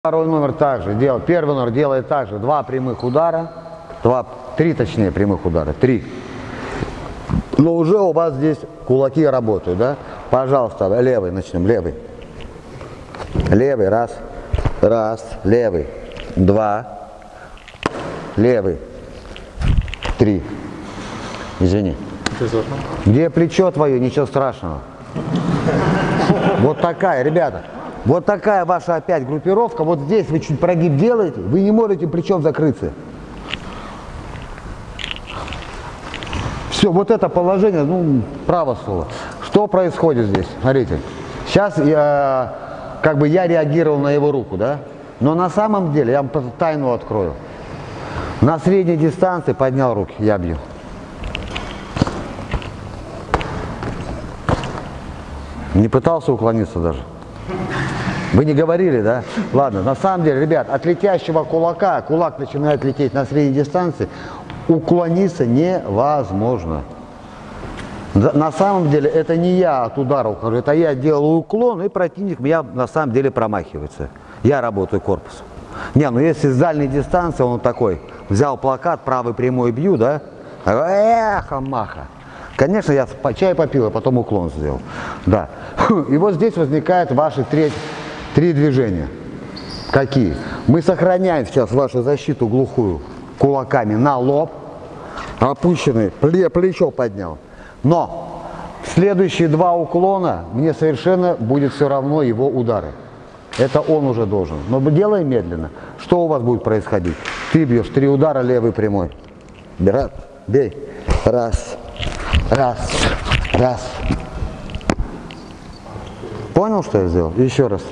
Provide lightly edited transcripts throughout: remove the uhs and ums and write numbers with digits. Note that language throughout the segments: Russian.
Второй номер также делает. Первый номер делает также 2 прямых удара. 3 точнее прямых удара. 3. Но уже у вас здесь кулаки работают, да? Пожалуйста, левый начнем. Левый. Левый. Раз. Раз. Левый. 2. Левый. 3. Извини. Где плечо твое? Ничего страшного. Вот такая, ребята. Вот такая ваша опять группировка. Вот здесь вы чуть прогиб делаете, вы не можете плечом закрыться. Все, вот это положение, ну, право слово. Что происходит здесь? Смотрите. Сейчас я реагировал на его руку, да? Но на самом деле, я вам тайну открою. На средней дистанции поднял руки, я бью. Не пытался уклониться даже. Вы не говорили, да? Ладно, на самом деле, ребят, от летящего кулака, кулак начинает лететь на средней дистанции, уклониться невозможно. На самом деле, это не я от удара ухожу, это я делаю уклон, и противник меня на самом деле промахивается. Я работаю корпусом. Не, ну если с дальней дистанции он такой, взял плакат, правый прямой бью, да? Маха. Конечно, я чай попил, а потом уклон сделал. Да. И вот здесь возникают ваши 3 движения. Какие? Мы сохраняем сейчас вашу защиту глухую кулаками на лоб, опущенный, плечо поднял. Но следующие 2 уклона мне совершенно будет все равно его удары. Это он уже должен. Но делай медленно. Что у вас будет происходить? Ты бьешь 3 удара, левый прямой. Бей. Раз. Раз. Раз. Понял, что я сделал? Еще раз.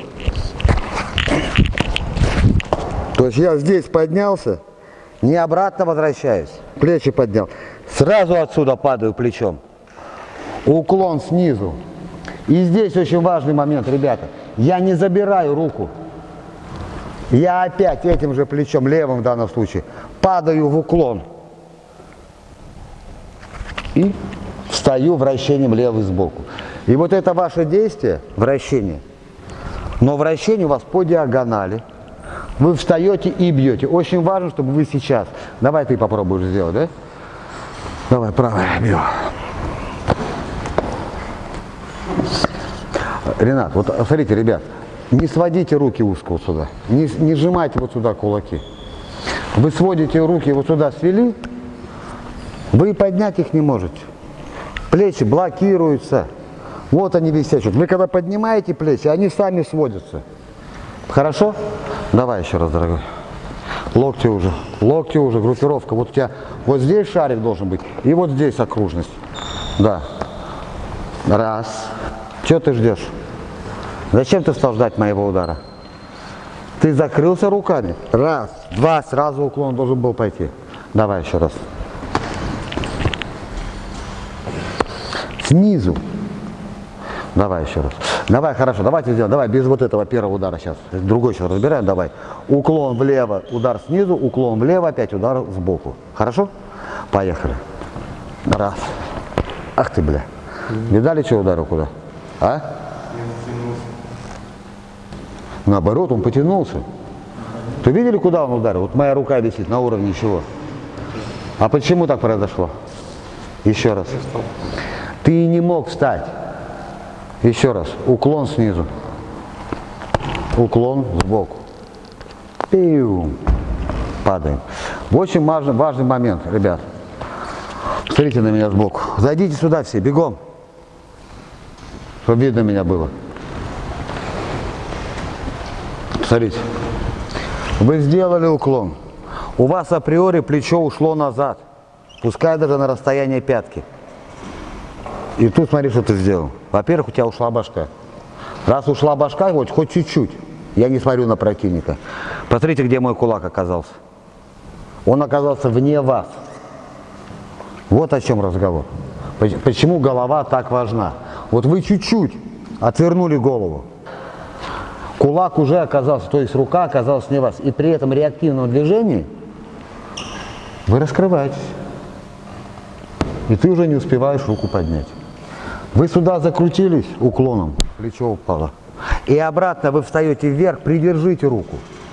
То есть я здесь поднялся, не обратно возвращаюсь. Плечи поднял. Сразу отсюда падаю плечом. Уклон снизу. И здесь очень важный момент, ребята. Я не забираю руку. Я опять этим же плечом, левым в данном случае, падаю в уклон. И встаю вращением левый сбоку. И вот это ваше действие, вращение, но вращение у вас по диагонали. Вы встаете и бьете. Очень важно, чтобы вы сейчас... Давай ты попробуешь сделать, да? Давай, правый, бью. Ренат, вот смотрите, ребят, не сводите руки узко вот сюда. Не сжимайте вот сюда кулаки. Вы сводите руки вот сюда, свели, вы поднять их не можете. Плечи блокируются. Вот они висят. Вы когда поднимаете плечи, они сами сводятся. Хорошо? Давай еще раз, дорогой. Локти уже, группировка. Вот у тебя вот здесь шарик должен быть, и вот здесь окружность. Да. Раз. Чего ты ждешь? Зачем ты стал ждать моего удара? Ты закрылся руками. Раз, 2, сразу уклон должен был пойти. Давай еще раз. Снизу. Давай еще раз. Давай, хорошо, давайте сделаем. Давай, без вот этого первого удара сейчас. Другой сейчас разбираем, давай. Уклон влево, удар снизу, уклон влево, опять удар сбоку. Хорошо? Поехали. Раз. Ах ты, бля. Видали, что ударил куда? А? Наоборот, он потянулся. Ты видели, куда он ударил? Вот моя рука висит на уровне чего? А почему так произошло? Еще раз. Ты не мог встать. Еще раз. Уклон снизу. Уклон сбоку. Пиу. Падаем. Очень важный момент, ребят. Смотрите на меня сбоку. Зайдите сюда все, бегом. Чтобы видно меня было. Смотрите. Вы сделали уклон. У вас априори плечо ушло назад. Пускай даже на расстояние пятки. И тут смотри, что ты сделал. Во-первых, у тебя ушла башка. Раз ушла башка, хоть чуть-чуть. Я не смотрю на противника. Посмотрите, где мой кулак оказался. Он оказался вне вас. Вот о чем разговор. Почему голова так важна. Вот вы чуть-чуть отвернули голову. Кулак уже оказался, то есть рука оказалась вне вас. И при этом реактивном движении вы раскрываетесь. И ты уже не успеваешь руку поднять. Вы сюда закрутились уклоном, плечо упало. И обратно вы встаете вверх, придержите руку.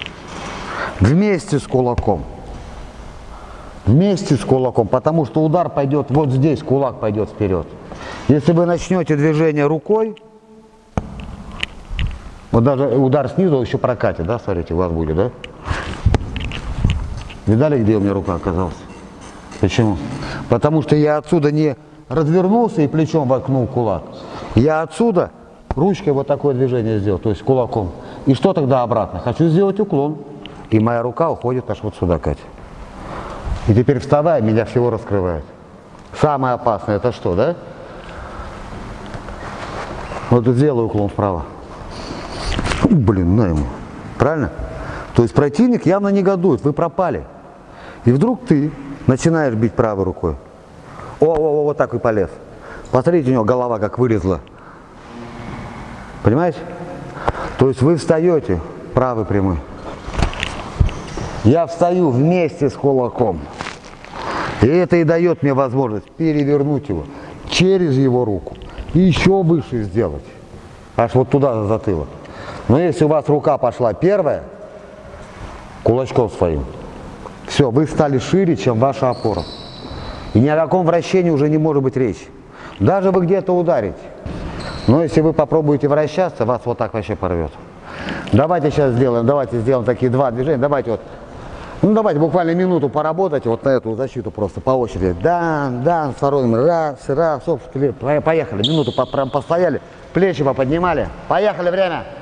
Вместе с кулаком. Вместе с кулаком, потому что удар пойдет вот здесь, кулак пойдет вперед. Если вы начнете движение рукой, вот даже удар снизу еще прокатит, да, смотрите, у вас будет, да? Видали, где у меня рука оказалась? Почему? Потому что я отсюда не развернулся и плечом воткнул кулак. Я отсюда ручкой вот такое движение сделал, то есть кулаком. И что тогда обратно? Хочу сделать уклон. И моя рука уходит аж вот сюда, Катя. И теперь вставая, меня всего раскрывает. Самое опасное это что, да? Вот сделаю уклон вправо. Блин, на ему. Правильно? То есть противник явно негодует, вы пропали. И вдруг ты начинаешь бить правой рукой. О, вот так и полез. Посмотрите, у него голова как вылезла. Понимаете? То есть вы встаете правой прямой. Я встаю вместе с кулаком. И это и дает мне возможность перевернуть его через его руку. И еще выше сделать. Аж вот туда за затылок. Но если у вас рука пошла первая, кулачком своим, все, вы стали шире, чем ваша опора. И ни о каком вращении уже не может быть речи. Даже вы где-то ударите. Но если вы попробуете вращаться, вас вот так вообще порвет. Давайте сейчас сделаем такие два движения. Давайте вот, ну давайте буквально минуту поработайте вот на эту защиту просто по очереди. Дан, второй, раз, стоп, поехали. Минуту постояли, плечи поподнимали. Поехали, время.